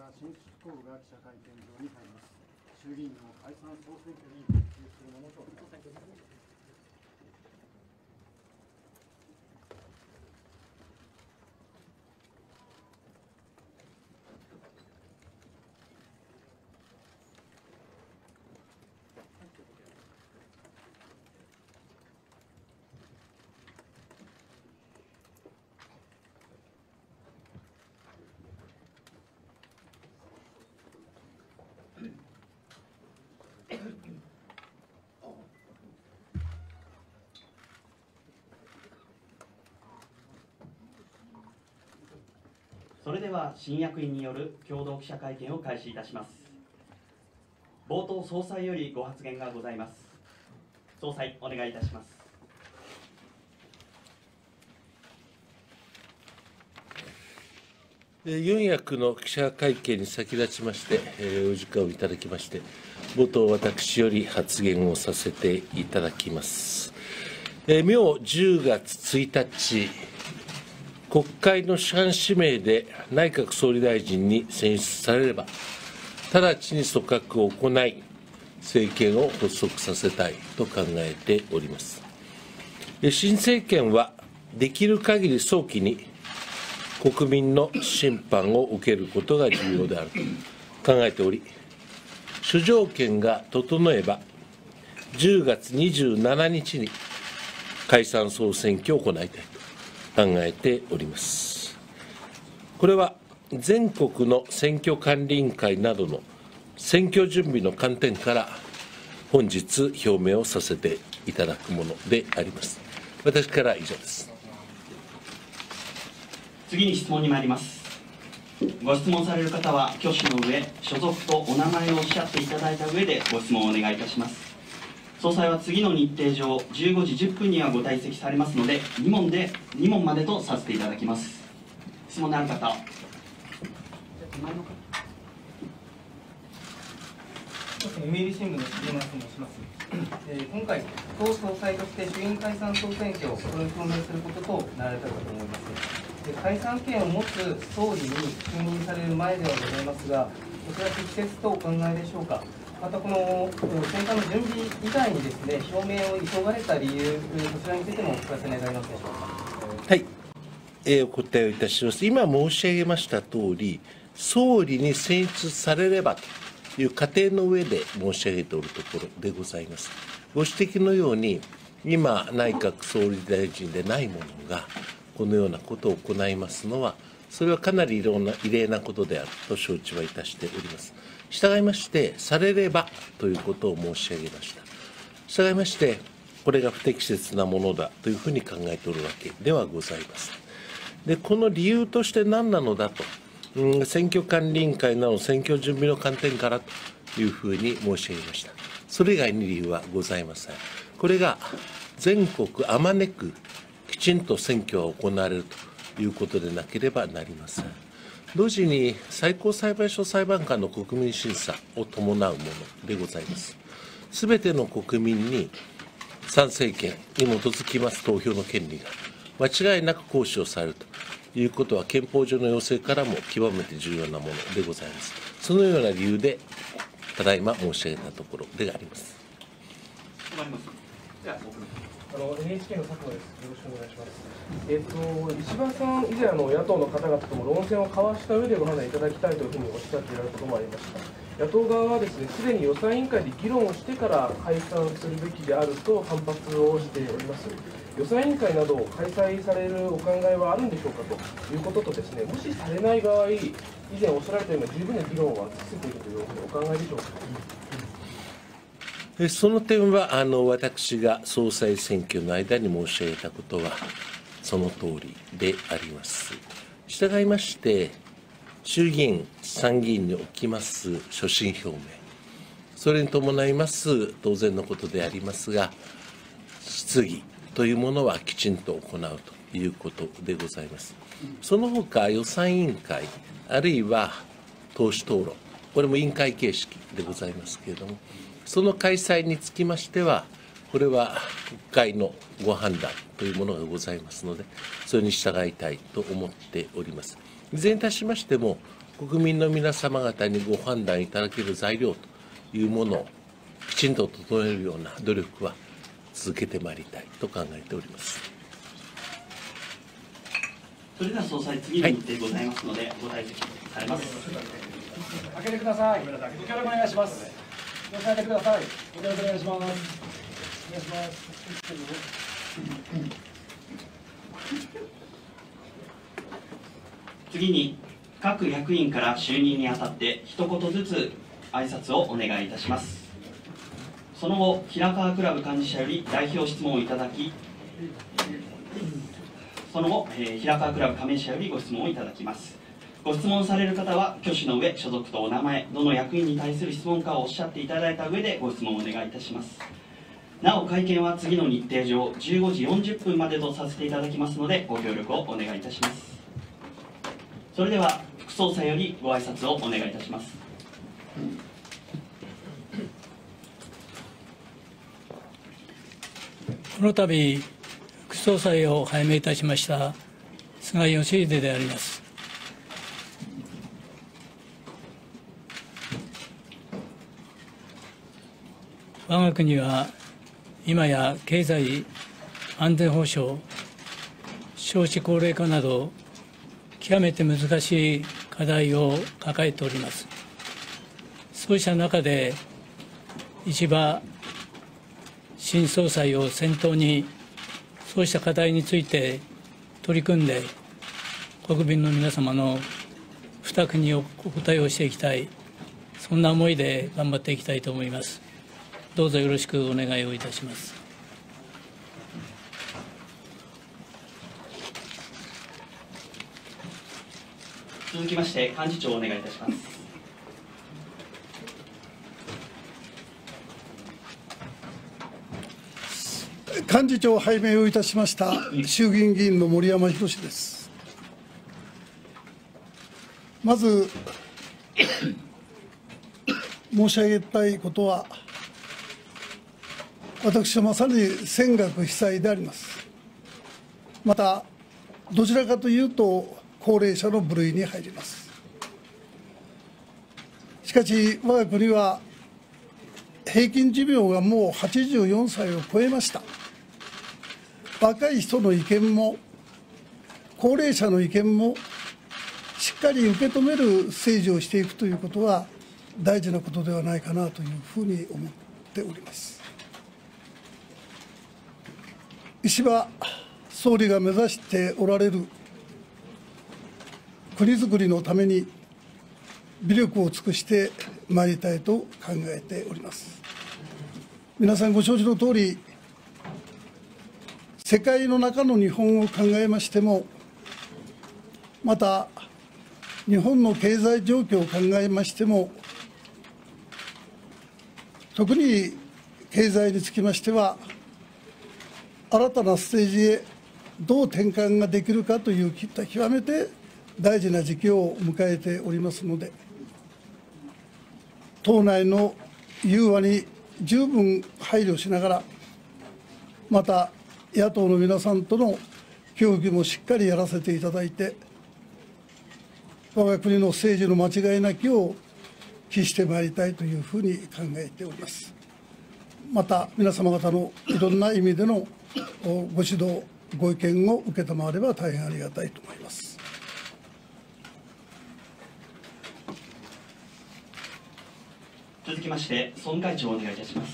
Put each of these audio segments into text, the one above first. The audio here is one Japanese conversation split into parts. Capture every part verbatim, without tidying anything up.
から新執行部が記者会見場に入ります。衆議院の解散総選挙に関係するものとみられます。 それでは新役員による共同記者会見を開始いたします。冒頭、総裁よりご発言がございます。総裁、お願いいたします。 四役の記者会見に先立ちまして、お時間をいただきまして、冒頭、私より発言をさせていただきます。明じゅうがつついたち、国会の主犯指名で内閣総理大臣に選出されれば、直ちに組閣を行い、政権を発足させたいと考えております。新政権はできる限り早期に国民の審判を受けることが重要であると考えており、諸条件が整えば、じゅうがつにじゅうしちにちに解散総選挙を行いたいと考えております。これは全国の選挙管理委員会などの選挙準備の観点から本日表明をさせていただくものであります。私から以上です。 次に質問に参ります。ご質問される方は挙手の上、所属とお名前をおっしゃっていただいた上でご質問をお願いいたします。総裁は次の日程上、じゅうごじじゅっぷんにはご退席されますので、に問で、に問までとさせていただきます。質問のある方。 読売新聞の杉山と申します。えー、今回、党総裁として衆議院解散総選挙をこれを表明することとなられたかと思います。で解散権を持つ総理に就任される前ではございますが、こちら適切とお考えでしょうか。またこの選挙の準備以外にですね、表明を急がれた理由、こちらについてもお聞かせ願いますでしょうか。 はい、えー、お答えをいたします。今申し上げましたとおり、総理に選出されればという過程の上で申し上げておるところでございます。ご指摘のように、今、内閣総理大臣でない者が、このようなことを行いますのは、それはかなり異例なことであると承知はいたしております。従いまして、されればということを申し上げました。従いまして、これが不適切なものだというふうに考えておるわけではございません。で、この理由として何なのだと、うん、選挙管理委員会など選挙準備の観点からというふうに申し上げました。それ以外に理由はございません。これが全国あまねくきちんと選挙が行われるということでなければなりません。同時に最高裁判所裁判官の国民審査を伴うものでございます。すべての国民に参政権に基づきます投票の権利が間違いなく行使をされるということは憲法上の要請からも極めて重要なものでございます。そのような理由でただいま申し上げたところであります。 あの エヌエイチケー の佐藤です。よろしくお願いします。えっと石破さん以前あの野党の方々とも論戦を交わした上でご判断いただきたいというふうにおっしゃっていられることもありました。野党側はですね、すでに予算委員会で議論をしてから解散するべきであると反発をしております。予算委員会などを開催されるお考えはあるんでしょうかということとですね、もしされない場合、以前おっしゃられたような十分な議論は尽くせているというふうにお考えでしょうか。 その点はあの私が総裁選挙の間に申し上げたことはその通りであります。従いまして、衆議院、参議院におきます所信表明、それに伴います当然のことでありますが、質疑というものはきちんと行うということでございます。その他予算委員会、あるいは党首討論、これも委員会形式でございますけれども、その開催につきましては、これは国会のご判断というものがございますので、それに従いたいと思っております。いずれにいたしましても、 国民の皆様方にご判断いただける材料というものをきちんと整えるような努力は続けてまいりたいと考えております。 それでは総裁、次の日程ございますので、ご退席されます。 開けてください。ご協力お願いします。ご開けてください。ご協力お願いします。お願いします。 次に各役員から就任にあたって一言ずつ挨拶をお願いいたします。その後、平川クラブ幹事社より代表質問をいただき、その後、えー、平川クラブ加盟社よりご質問をいただきます。ご質問される方は挙手の上、所属とお名前、どの役員に対する質問かをおっしゃっていただいた上でご質問をお願いいたします。なお、会見は次の日程上じゅうごじよんじゅっぷんまでとさせていただきますので、ご協力をお願いいたします。それでは副総裁よりご挨拶をお願いいたします。 この度副総裁を拝命いたしました菅義偉であります。我が国は今や経済安全保障、少子高齢化など極めて難しい課題を抱えております。そうした中で石破新総裁を先頭にそうした課題について取り組んで国民の皆様の負託にお答えをしていきたい、そんな思いで頑張っていきたいと思います。どうぞよろしくお願いをいたします。 続きまして幹事長お願いいたします。 幹事長拝命をいたしました衆議院議員の森山裕です。まず申し上げたいことは、私はまさに尖閣被災であります。またどちらかというと高齢者の部類に入ります。しかし我が国は平均寿命がもうはちじゅうよんさいを超えました。若い人の意見も高齢者の意見もしっかり受け止める政治をしていくということは大事なことではないかなというふうに思っております。石破総理が目指しておられる国づくりのために微力を尽くしてまいりたいと考えております。皆さんご承知のとおり、世界の中の日本を考えましても、また日本の経済状況を考えましても、特に経済につきましては、新たなステージへどう転換ができるかという極めて大事な時期を迎えておりますので、党内の融和に十分配慮しながら、また野党の皆さんとの協議もしっかりやらせていただいて、我が国の政治の間違いなきを期してまいりたいというふうに考えております。また皆様方のいろんな意味でのご指導、ご意見を承れば大変ありがたいと思います。 続きまして総務会長お願いいたします。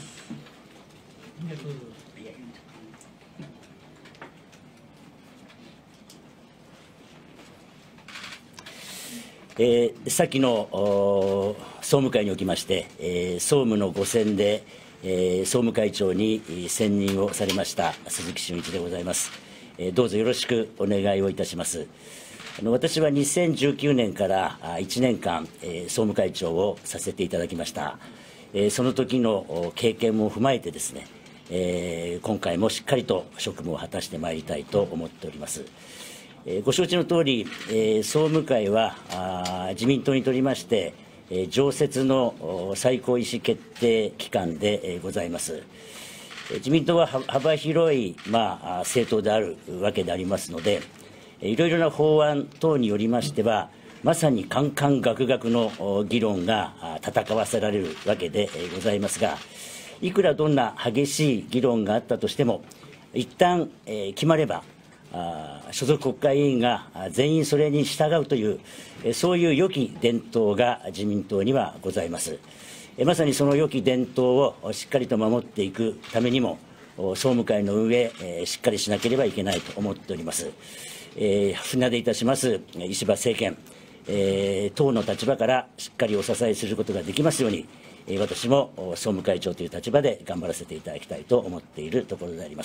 えー、先の総務会におきまして、えー、総務のご選で、えー、総務会長に選任をされました鈴木俊一でございます。えー、どうぞよろしくお願いをいたします。あの私はにせんじゅうきゅうねんからいちねんかん、えー、総務会長をさせていただきました。えー、その時の経験も踏まえてですね、えー、今回もしっかりと職務を果たしてまいりたいと思っております。ご承知のとおり、総務会は自民党にとりまして、常設の最高意思決定機関でございます。自民党は幅広い、まあ、政党であるわけでありますので、いろいろな法案等によりましては、 まさにカンカンガクガクの議論が戦わせられるわけでございますが、いくらどんな激しい議論があったとしても、一旦決まれば、所属国会議員が全員それに従うという、そういう良き伝統が自民党にはございます。まさにその良き伝統をしっかりと守っていくためにも、総務会の運営、しっかりしなければいけないと思っております。えー、船出いたします石破政権、えー、党の立場からしっかりお支えすることができますように、えー、私も総務会長という立場で頑張らせていただきたいと思っているところであります。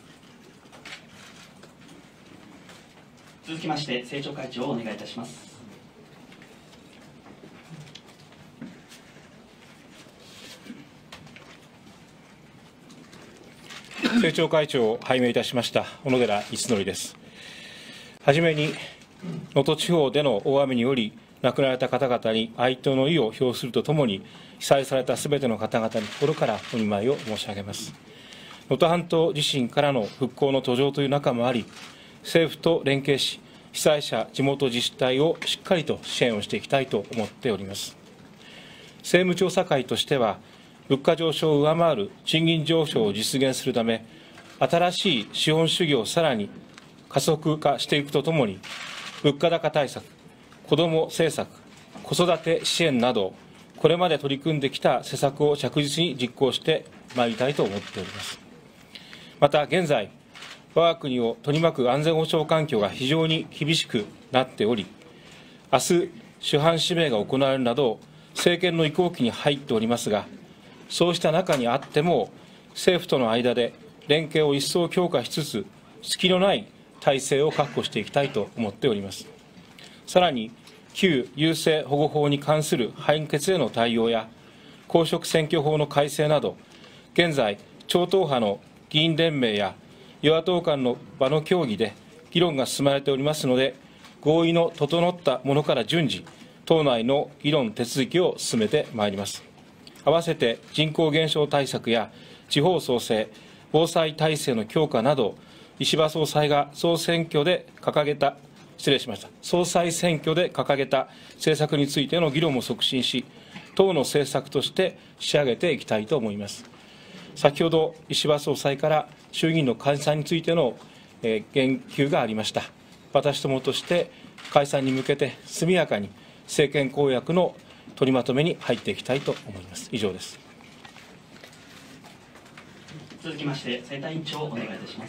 続きまして政調会長をお願いいたします。 政調会長を拝命いたしました小野寺五典です。はじめに、能登地方での大雨により亡くなられた方々に哀悼の意を表するとともに、被災されたすべての方々に心からお見舞いを申し上げます。能登半島地震からの復興の途上という中もあり、政府と連携し、被災者、地元自治体をしっかりと支援をしていきたいと思っております。政務調査会としては、物価上昇を上回る賃金上昇を実現するため、新しい資本主義をさらに加速化していくとともに、物価高対策、子ども政策、子育て支援など、これまで取り組んできた施策を着実に実行してまいりたいと思っております。また、現在、我が国を取り巻く安全保障環境が非常に厳しくなっており、明日、主犯指名が行われるなど、政権の移行期に入っておりますが、そうした中にあっても、政府との間で連携を一層強化しつつ、隙のない体制を確保していきたいと思っております。さらに、旧優生保護法に関する判決への対応や、公職選挙法の改正など、現在、超党派の議員連盟や与野党間の場の協議で議論が進まれておりますので、合意の整ったものから順次、党内の議論手続きを進めてまいります。合わせて人口減少対策や地方創生、防災体制の強化など、石破総裁が総選挙で掲げた、失礼しました、総裁選挙で掲げた政策についての議論も促進し、党の政策として仕上げていきたいと思います。先ほど、石破総裁から衆議院の解散についての言及がありました。私どもとして解散に向けて速やかに政権公約の取りまとめに入っていきたいと思います。以上です。 続きまして、選対委員長お願いいたします。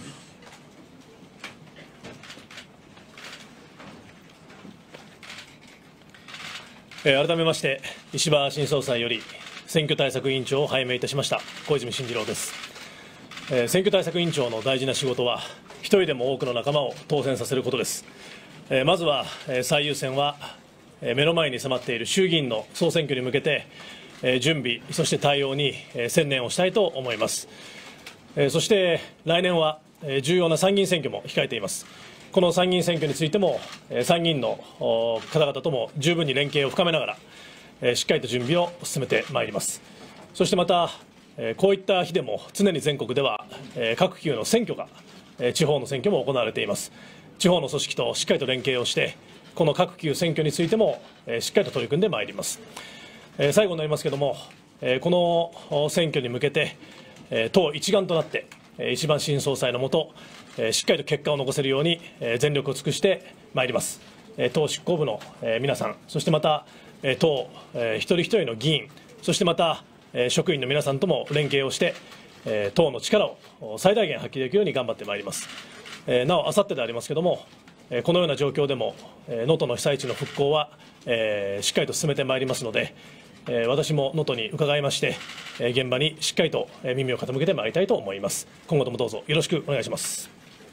改めまして、石破新総裁より選挙対策委員長を拝命いたしました小泉進次郎です。選挙対策委員長の大事な仕事は、一人でも多くの仲間を当選させることです。まずは最優先は、目の前に迫っている衆議院の総選挙に向けて、準備、そして対応に専念をしたいと思います。そして来年は重要な参議院選挙も控えています。この参議院選挙についても、参議院の方々とも十分に連携を深めながら、しっかりと準備を進めてまいります。そしてまた、こういった日でも常に全国では各級の選挙が、地方の選挙も行われています。地方の組織としっかりと連携をして、この各級選挙についてもしっかりと取り組んでまいります。最後になりますけれども、この選挙に向けて、党一丸となって、石破新総裁の下、しっかりと結果を残せるように全力を尽くしてまいります。党執行部の皆さん、そしてまた党一人一人の議員、そしてまた職員の皆さんとも連携をして、党の力を最大限発揮できるように頑張ってまいります。なお、あさってでありますけれども、このような状況でも、能登の被災地の復興はしっかりと進めてまいりますので、私も能登に伺いまして、現場にしっかりと耳を傾けてまいりたいと思います。今後ともどうぞよろしくお願いします。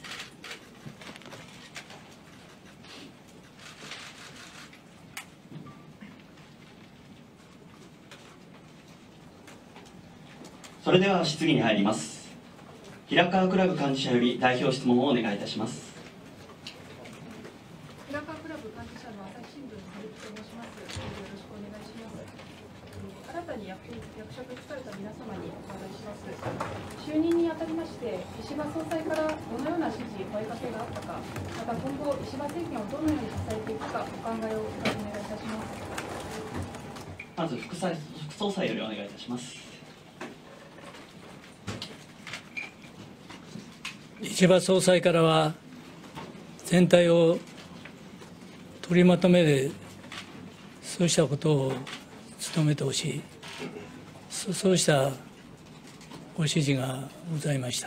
それでは質疑に入ります。平川クラブ幹事社より代表質問をお願いいたします。 平川クラブ幹事社の朝日新聞の春木と申します。よろしくお願いします。改たに役役職をされた皆様にお伺いします。就任にあたりまして、石破総裁からどのような指示、声かけがあったか、また今後、石破政権をどのように支えていくか、お考えをお伺いいたします。 まず副総副総裁よりお願いいたします。 石破総裁からは、全体を取りまとめる、そうしたことを努めてほしい、そそうしたご指示がございました。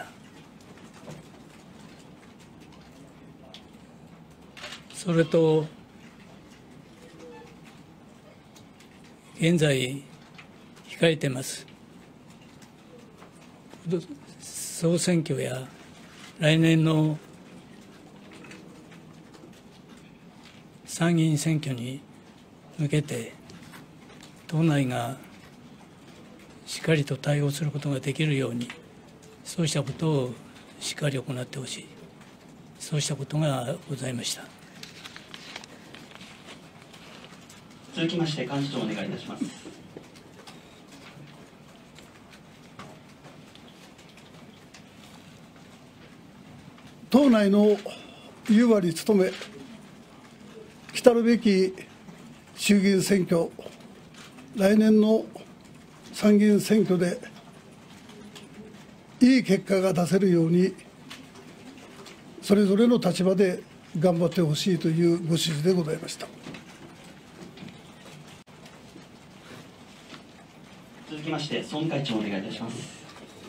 それと、現在、控えてます、総選挙や来年の参議院選挙に向けて、党内がしっかりと対応することができるように、そうしたことをしっかり行ってほしい、そうしたことがございました。 続きまして、幹事長お願いいたします。 党内の融和に努め、来るべき衆議院選挙、来年の参議院選挙でいい結果が出せるように、それぞれの立場で頑張ってほしいというご指示でございました。 続きまして、総務会長お願いいたします。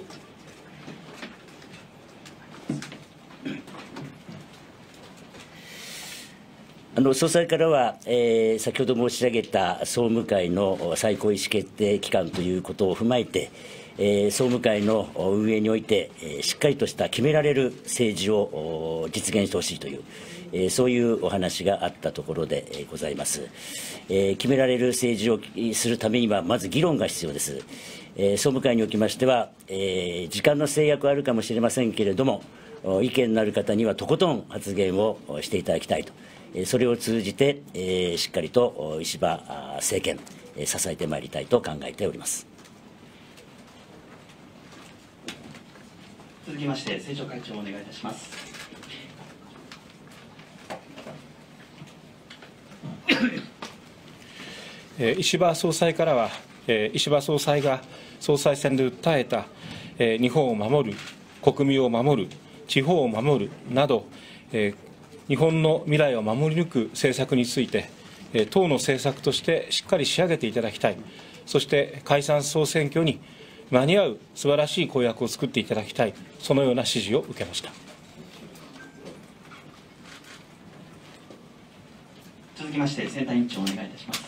あの総裁からは、えー、先ほど申し上げた総務会の最高意思決定機関ということを踏まえて、えー、総務会の運営において、えー、しっかりとした決められる政治を実現してほしいという、えー、そういうお話があったところで、えー、ございます、えー。決められる政治をするためには、まず議論が必要です。えー、総務会におきましては、えー、時間の制約はあるかもしれませんけれども、意見のある方にはとことん発言をしていただきたいと。それを通じて、えー、しっかりと石破政権、えー、支えてまいりたいと考えております。 続きまして、政調会長お願いいたします。 えー、石破総裁からは、えー、石破総裁が総裁選で訴えた、えー、日本を守る、国民を守る、地方を守るなど、えー日本の未来を守り抜く政策について、党の政策としてしっかり仕上げていただきたい、そして解散・総選挙に間に合う素晴らしい公約を作っていただきたい、そのような指示を受けました。 続きまして、選対委員長お願いいたします。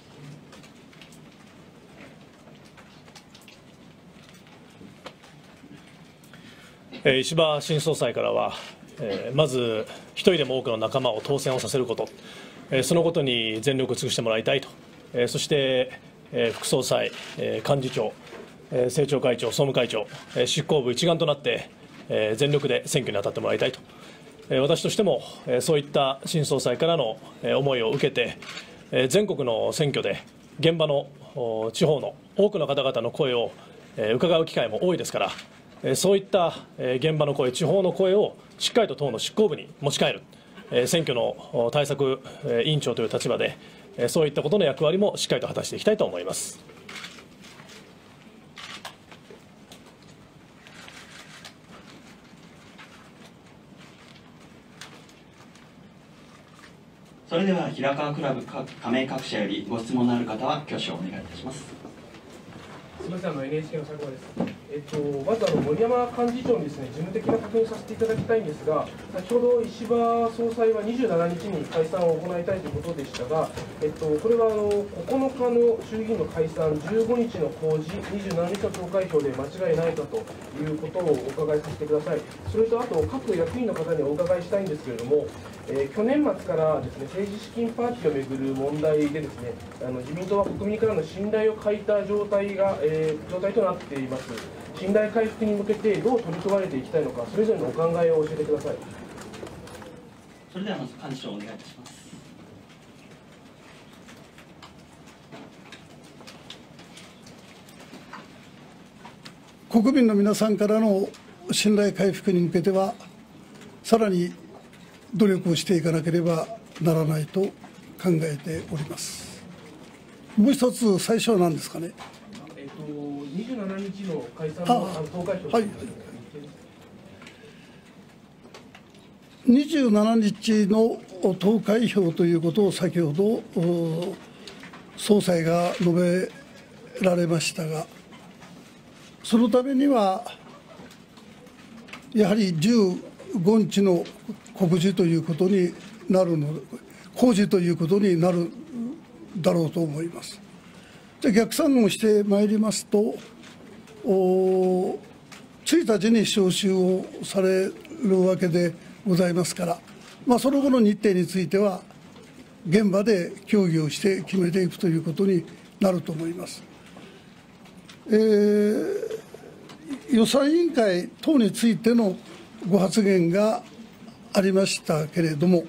はい、石破新総裁からは、えー、まず一人でも多くの仲間を当選をさせること、えー、そのことに全力を尽くしてもらいたいと、えー、そして、えー、副総裁、えー、幹事長、えー、政調会長、総務会長、えー、執行部一丸となって、えー、全力で選挙に当たってもらいたいと、えー、私としても、えー、そういった新総裁からの、えー、思いを受けて、えー、全国の選挙で現場の地方の多くの方々の声を、えー、伺う機会も多いですから、そういった現場の声、地方の声をしっかりと党の執行部に持ち帰る、選挙の対策委員長という立場で、そういったことの役割もしっかりと果たしていきたいと思います。 それでは、平川クラブ加盟各社よりご質問のある方は挙手をお願いいたします。 すみません、あの エヌエイチケー の佐久間です。えっと、まずあの森山幹事長にですね、事務的な確認させていただきたいんですが、先ほど石破総裁はにじゅうしちにちに解散を行いたいということでしたが、えっと、これはあのここのかの衆議院の解散、じゅうごにちの公示、にじゅうしちにちの投開票で間違いないかということをお伺いさせてください。それとあと、各役員の方にお伺いしたいんですけれども、えー、去年末からですね、政治資金パーティーをめぐる問題でですね、あの自民党は国民からの信頼を欠いた状態が、えー、状態となっています。信頼回復に向けてどう取り組まれていきたいのか、それぞれのお考えを教えてください。 それではまず幹事長お願いいたします。 国民の皆さんからの信頼回復に向けては、さらに努力をしていかなければならないと考えております。もう一つ、最初は何ですかね。 えっと、にじゅうしちにちの解散の投開票、 はい、にじゅうしちにちの投開票ということを先ほど総裁が述べられましたが、そのためにはやはりじゅうごにちの告示ということになるの公示ということになるだろうと思います。じゃあ逆算をしてまいりますと、ついたちに召集をされるわけでございますから、まあ、その後の日程については現場で協議をして決めていくということになると思います。えー、予算委員会等についてのご発言がありましたけれども、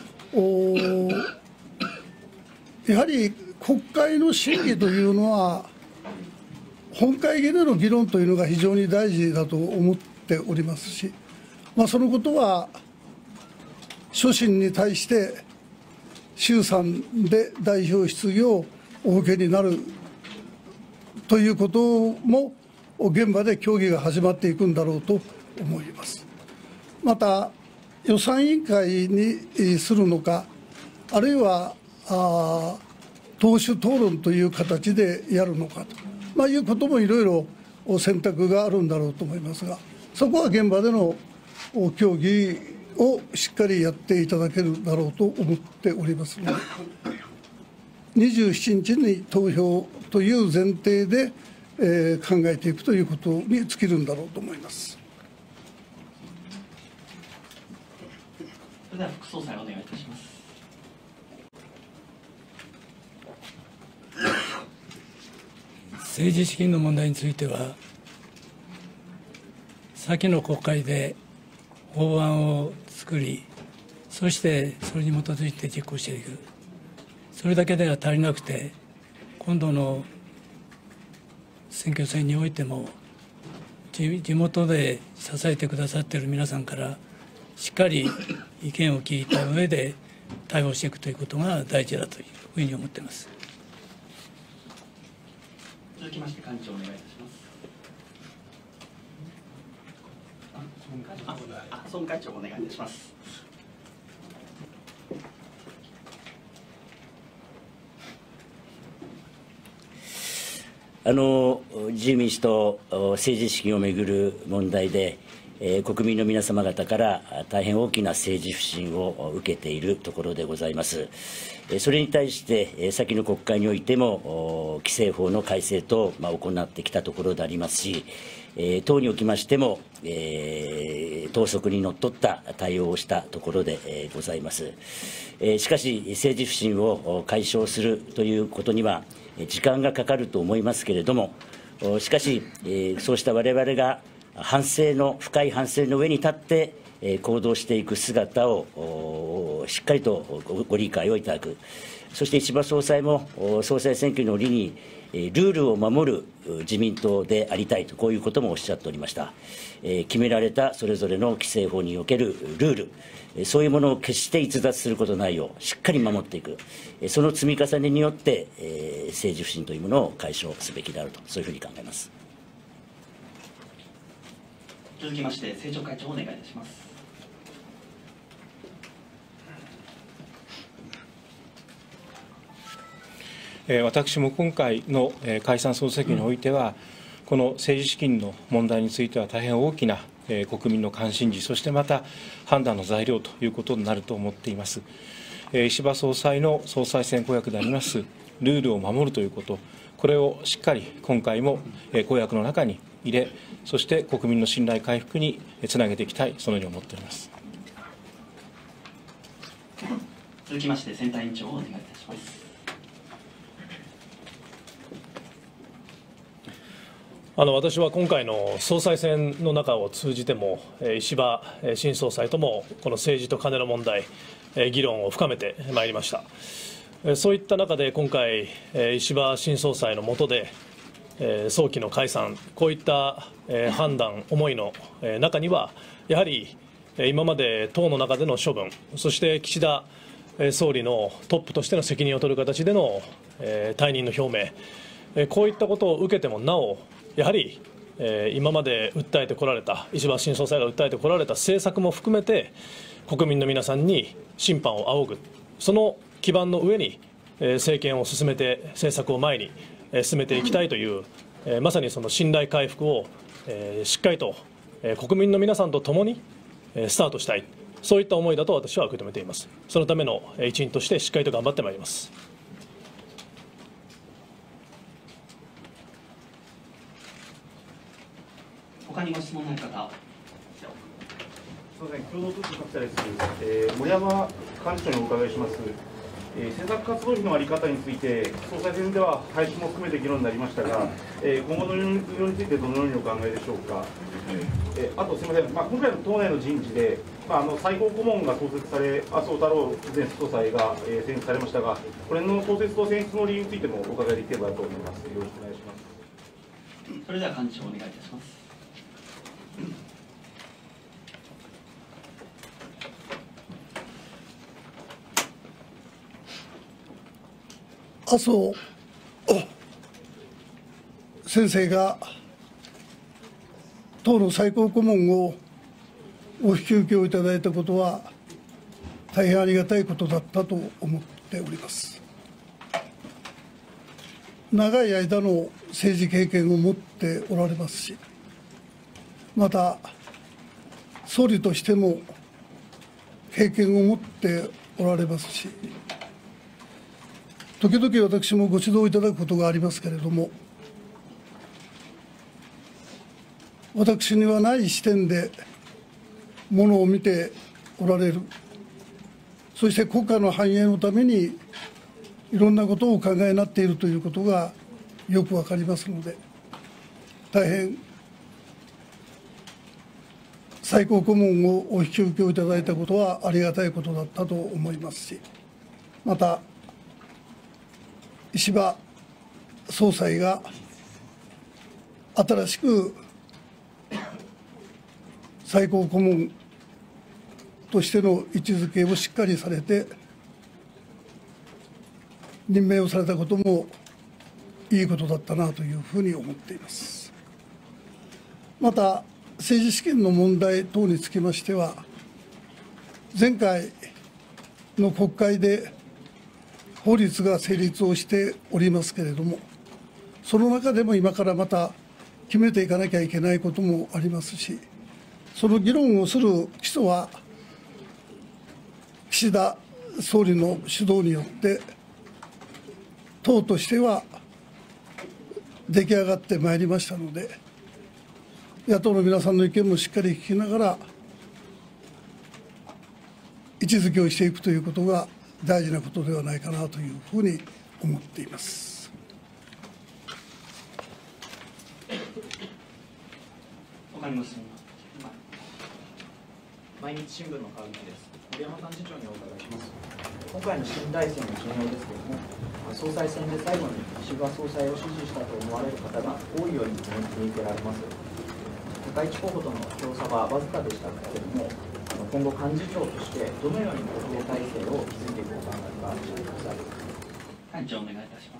やはり国会の審議というのは本会議での議論というのが非常に大事だと思っておりますし、まあ、そのことは所信に対して衆参で代表質疑をお受けになるということも現場で協議が始まっていくんだろうと思います。また予算委員会にするのか、あるいはあ党首討論という形でやるのかと、まあ、いうこともいろいろ選択があるんだろうと思いますが、そこは現場での協議をしっかりやっていただけるだろうと思っておりますので、にじゅうしちにちに投票という前提で、えー、考えていくということに尽きるんだろうと思います。 それでは副総裁お願いいたします。 政治資金の問題については、先の国会で法案を作り、そしてそれに基づいて実行していく、それだけでは足りなくて、今度の選挙戦においても、地元で支えてくださっている皆さんから、しっかり意見を聞いた上で対応していくということが大事だというふうに思っています。 続きまして幹事長お願いいたします。あ、総務会長お願いいたします。 あの自由民主党政治資金をめぐる問題で、えー、国民の皆様方から大変大きな政治不信を受けているところでございます。それに対して、先の国会においても規正法の改正等を行ってきたところでありますし、党におきましても、えー、党則にのっとった対応をしたところでございます。しかし、政治不信を解消するということには、時間がかかると思いますけれども、しかし、そうした我々が反省の、深い反省の上に立って、行動していく姿をしっかりとご理解をいただく、そして石破総裁も総裁選挙の折に、ルールを守る自民党でありたいと、こういうこともおっしゃっておりました。決められたそれぞれの規制法におけるルール、そういうものを決して逸脱することないよう、しっかり守っていく、その積み重ねによって、政治不信というものを解消すべきであると、そういうふうに考えます。 続きまして、政調会長お願いいたします。 私も今回の解散総選挙においては、この政治資金の問題については大変大きな国民の関心事、そしてまた判断の材料ということになると思っています。石破総裁の総裁選公約でありますルールを守るということ、これをしっかり今回も公約の中に入れ、そして国民の信頼回復につなげていきたい、そのように思っております。 続きまして、選対委員長をお願いいたします。 あの私は今回の総裁選の中を通じても、石破新総裁ともこの政治とカネの問題、議論を深めてまいりました。そういった中で今回、石破新総裁の下で、 えー早期の解散、こういった、えー判断、思いの、えー中には、やはりえー今まで党の中での処分、そして岸田えー総理のトップとしての責任を取る形でのえー退任の表明、えーこういったことを受けてもなお、やはりえー今まで訴えてこられた、石破新総裁が訴えてこられた政策も含めて、国民の皆さんに審判を仰ぐ、その基盤の上に、えー政権を進めて、政策を前に、えー進めていきたいという、えーまさにその信頼回復を、えーしっかりと、えー国民の皆さんと共に、えースタートしたい、そういった思いだと私は受け止めています。そのためのえー一員としてしっかりと頑張ってまいります。 他にご質問のある方。 すみません、共同通信各社です、えー、森山幹事長にお伺いします、えー、政策活動費の在り方について、総裁選では廃止も含めて議論になりましたが、えー、今後の運用についてどのようにお考えでしょうか。えー、あとすみません、まあ、今回の党内の人事で、まあ、あの最高顧問が創設され、麻生太郎前副総裁が、えー、選出されましたが、これの創設と選出の理由についてもお伺いできればと思います。よろしくお願いします。 それでは幹事長お願いいたします。 麻生先生が党の最高顧問をお引き受けをいただいたことは大変ありがたいことだったと思っております。長い間の政治経験を持っておられますし、また総理としても経験を持っておられますし、時々私もご指導いただくことがありますけれども、私にはない視点でものを見ておられる、そして国家の繁栄のためにいろんなことをお考えになっているということがよくわかりますので、大変最高顧問をお引き受けをいただいたことはありがたいことだったと思いますし、また石破総裁が新しく最高顧問としての位置づけをしっかりされて任命をされたこともいいことだったなというふうに思っています。また政治資金の問題等につきましては、前回の国会で法律が成立をしておりますけれども、その中でも今からまた決めていかなきゃいけないこともありますし、その議論をする基礎は岸田総理の主導によって党としては出来上がってまいりましたので、野党の皆さんの意見もしっかり聞きながら位置づけをしていくということが大事なことではないかなというふうに思っています。 他にも質問。 毎日新聞の川口です。森山幹事長にお伺いします。今回の新体制の陣容ですけれども、総裁選で最後に石破総裁を支持したと思われる方が多いように見受けられます。高市候補との票差はわずかでしたけれども、今後幹事長としてどのように国政体制を築いていくお考えか教えてください。 幹事長お願いいたします。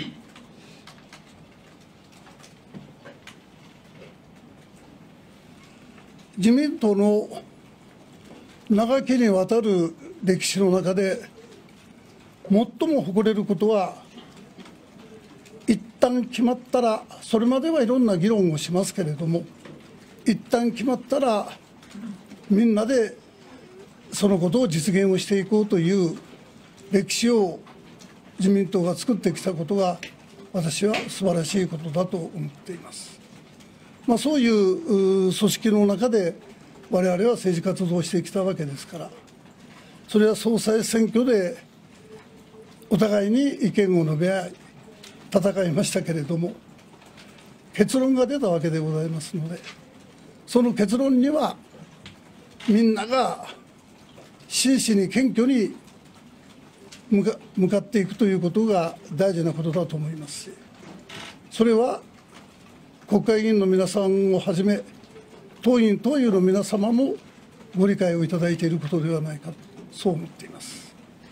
自民党の長きにわたる歴史の中で最も誇れることは、一旦決まったら、それまではいろんな議論をしますけれども、一旦決まったらみんなでそのことを実現をしていこうという歴史を自民党が作ってきたことが、私は素晴らしいことだと思っています。まあ、そういう組織の中で我々は政治活動をしてきたわけですから、それは総裁選挙でお互いに意見を述べ合い戦いましたけれども、結論が出たわけでございますので、その結論にはみんなが真摯に謙虚に向か、向かっていくということが大事なことだと思いますし、 それは国会議員の皆さんをはじめ、党員・党友の皆様もご理解をいただいていることではないか、そう思っています。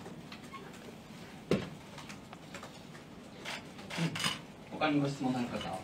他にご質問のある方は。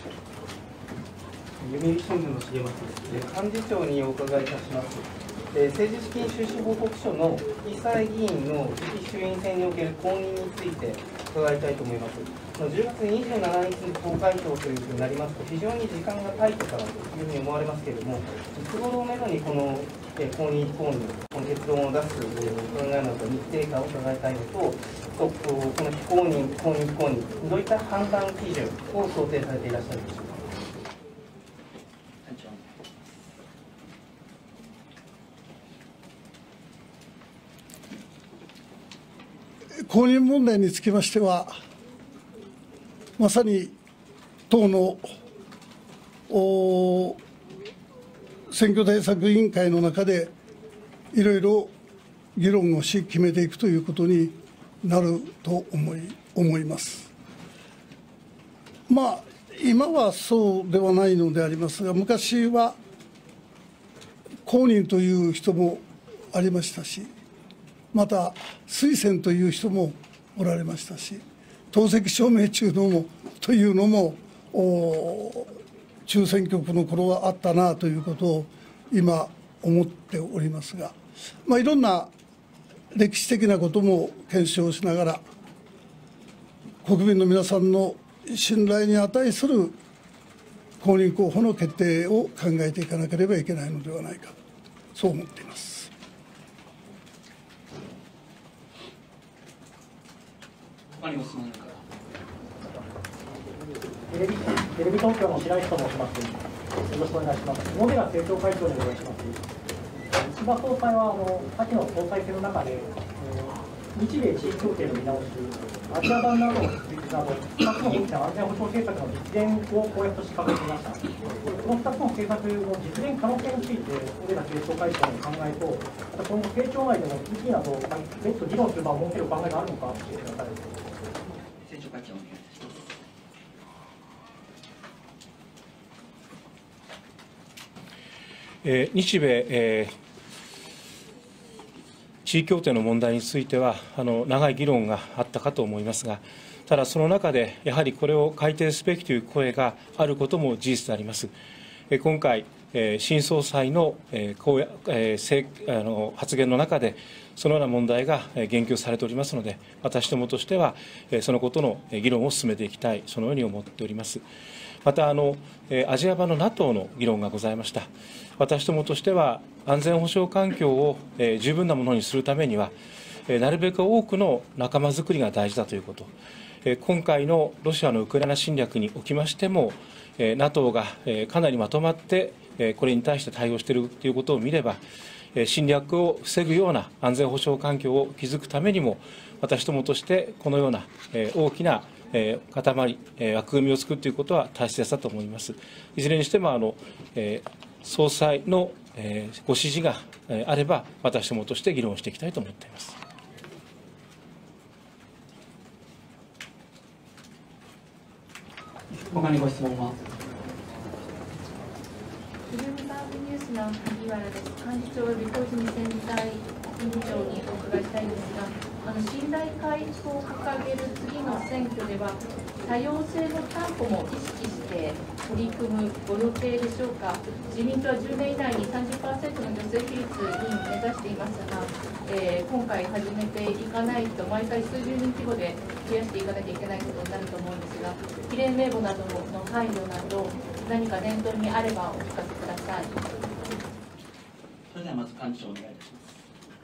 読売新聞の重松です。幹事長にお伺いいたします。政治資金収支報告書の被災議員の次期衆院選における公認について伺いたいと思います。じゅうがつにじゅうしちにちに投開票というふうになりますと、非常に時間がタイトかなというふうに思われますけれども、いつ頃をめどにこの公認、非公認、この結論を出す考えなどと日程感を伺いたいのと、この非公認、公認、非公認、どういった判断基準を想定されていらっしゃるでしょうか。 公認問題につきましては、まさに党の選挙対策委員会の中でいろいろ議論をし決めていくということになると思い思います。まあ今はそうではないのでありますが、昔は公認という人もありましたし、また推薦という人もおられましたし、党籍証明中のもというのも中選挙区の頃はあったなということを今思っておりますが、まあ、いろんな歴史的なことも検証しながら、国民の皆さんの信頼に値する公認候補の決定を考えていかなければいけないのではないか、そう思っています。 他にご質問ある方。 テレビテレビ東京の白石と申します。よろしくお願いします。野寺政調会長にお願いします。石破総裁はあの先の総裁選の中で、えー、日米地位協定の見直し、アジア版などの設立など、ふたつの大きな安全保障政策の実現を公約として掲げていました。このふたつの政策の実現可能性について、小寺政調会長の考えと、また今後、政調内でも次など、別途議論する場を設ける考えがあるのか教えてください。 政調会長お願いいたします。 えー、日米、えー地位協定の問題についてはあの長い議論があったかと思いますが、ただその中でやはりこれを改定すべきという声があることも事実であります。今回、新総裁の発言の中でそのような問題が言及されておりますので、私どもとしてはそのことの議論を進めていきたい、そのように思っております。またあのアジア版の ナトー の議論がございました。私どもとしては安全保障環境を十分なものにするためには、なるべく多くの仲間づくりが大事だということ、今回のロシアのウクライナ侵略におきましても、ナトー がかなりまとまって、これに対して対応しているということを見れば、侵略を防ぐような安全保障環境を築くためにも、私どもとしてこのような大きな塊、枠組みを作るということは大切だと思います。いずれにしてもあの、総裁のご指示があれば、私どもとして議論していきたいと思っています。 他にご質問は。 ブルームバーグニュースの萩原です。幹事長及び小泉選対委員長にお伺いしたいんですが、あの信頼回復を掲げる次の選挙では、多様性の担保も意識して取り組むご予定でしょうか。自民党はじゅうねん以内に さんじゅっパーセント の女性比率に目指していますが、えー、今回始めていかないと、毎回数十人規模で増やしていかなきゃいけないことになると思うんですが、比例名簿などの配慮など、何か念頭にあればお聞かせください。 それではまず幹事長お願いいたします。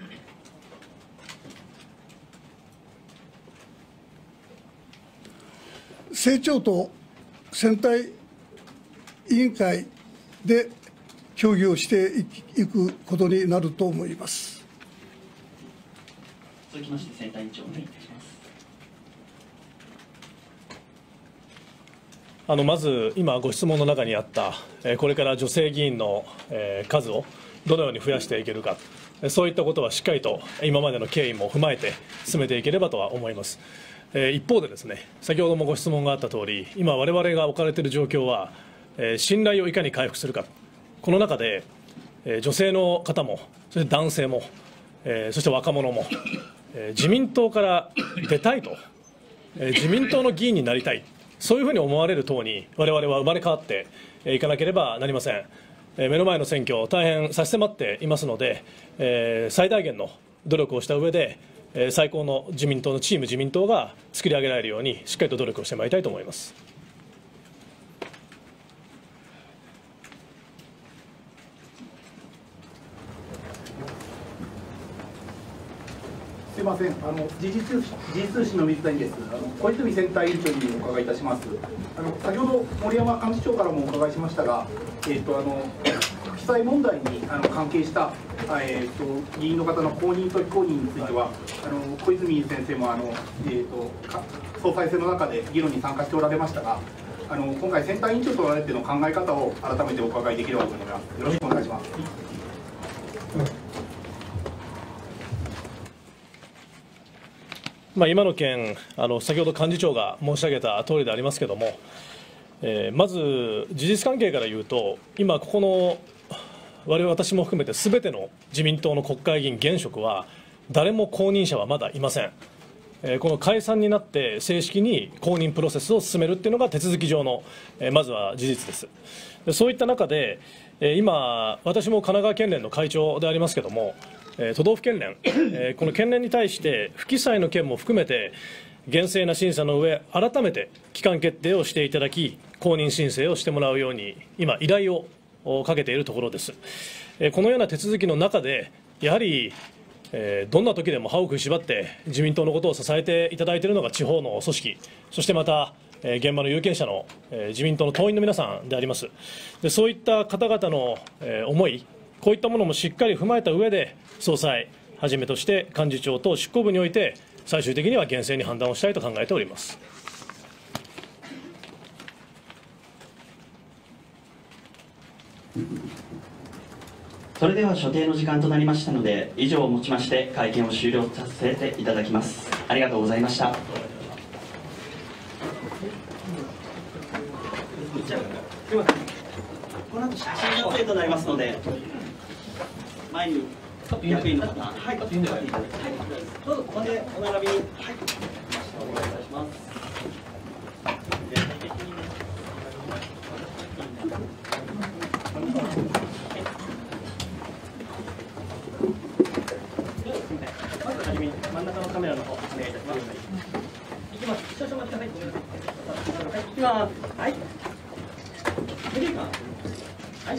政調と選対委員会で協議をしていくことになると思います。 続きまして選対委員長お願いいたします。 あのまず今ご質問の中にあったこれから女性議員の数をどのように増やしていけるか、 そういったことはしっかりと今までの経緯も踏まえて進めていければとは思います。一方でですね、先ほどもご質問があったとおり、今、われわれが置かれている状況は、信頼をいかに回復するか、この中で女性の方も、そして男性も、そして若者も、自民党から出たいと、自民党の議員になりたい、そういうふうに思われる党に、われわれは生まれ変わっていかなければなりません。目の前の選挙、大変差し迫っていますので、最大限の努力をした上で、最高の自民党のチーム、自民党が作り上げられるように、しっかりと努力をしてまいりたいと思います。 すみません、あの時事通信時事通信の水谷です。あの小泉選対委員長にお伺いいたします。あの先ほど森山幹事長からもお伺いしましたが、えっ、ー、とあの被災問題にあの関係したえっ、ー、と議員の方の公認と非公認については、あの小泉先生もあのえっ、ー、と総裁選の中で議論に参加しておられましたが、あの今回選対委員長となられての考え方を改めてお伺いできればと思います。よろしくお願いします。 まあ、今の件、あの先ほど幹事長が申し上げた通りでありますけれども、えー、まず事実関係から言うと、今、ここの我々、私も含めてすべての自民党の国会議員現職は、誰も公認者はまだいません。えー、この解散になって、正式に公認プロセスを進めるっていうのが手続き上の、えー、まずは事実です。でそういった中で、えー、今、私も神奈川県連の会長でありますけれども、都道府県連、この県連に対して不記載の件も含めて厳正な審査の上、改めて期間決定をしていただき、公認申請をしてもらうように今依頼をかけているところです。このような手続きの中で、やはりどんな時でも歯を食いしばって自民党のことを支えていただいているのが地方の組織、そしてまた現場の有権者の自民党の党員の皆さんであります。でそういった方々の思い、こういったものもしっかり踏まえた上で、総裁はじめとして幹事長と執行部において、最終的には厳正に判断をしたいと考えております。 それでは所定の時間となりましたので、以上をもちまして会見を終了させていただきます。ありがとうございました。この後写真撮影となりますので、前に役員の方、はい、どうぞここでお並びに、はい、お願いいたします。まずはじめに真ん中のカメラの方お願いいたします。いきます。少々お待ちください。はい、いきます。はい。出ていきます。はい。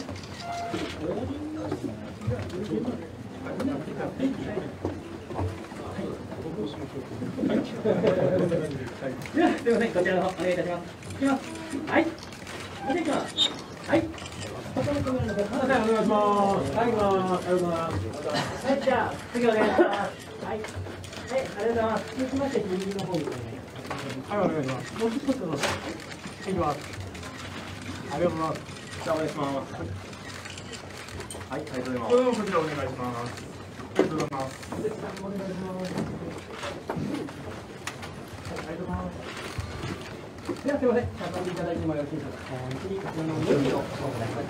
では、すみません、こちらの方お願いいたします。いきます。はい。出ていきます。はい。お願いします。はい、行きます。ありがとうございます。はい、じゃあ、次お願いします。はい。はい、ありがとうございます。続きまして、右の方ですね。はい、お願いします。もう一つの。はい、行きます。ありがとうございます。じゃあ、お願いします。はい、ありがとうございます。これもこちらお願いします。ありがとうございます。お願いします。はい、ありがとうございます。では、すみません。並んでいただいてもよろしいでしょうか。次、こちらのよんいをお願いします。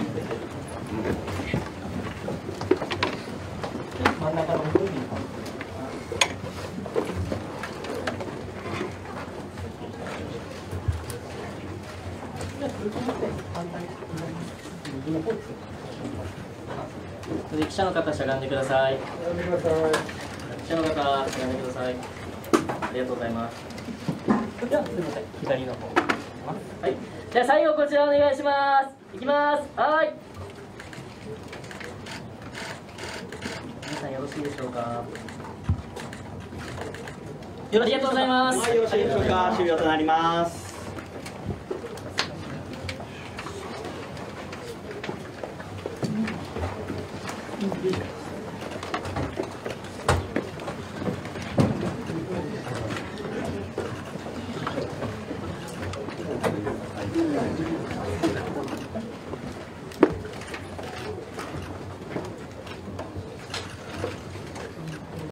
真ん中のよんい。では、続きまして、反対になります。右の方です。 記者の方、しゃがんでください。記者の方、しゃがんでください。ありがとうございます。では、すみません、左の方。はい。じゃあ、最後、こちらお願いします。いきます。はい。皆さん、よろしいでしょうか。ありがとうございます。 はい、よろしいでしょうか。終了となります。 いいですか。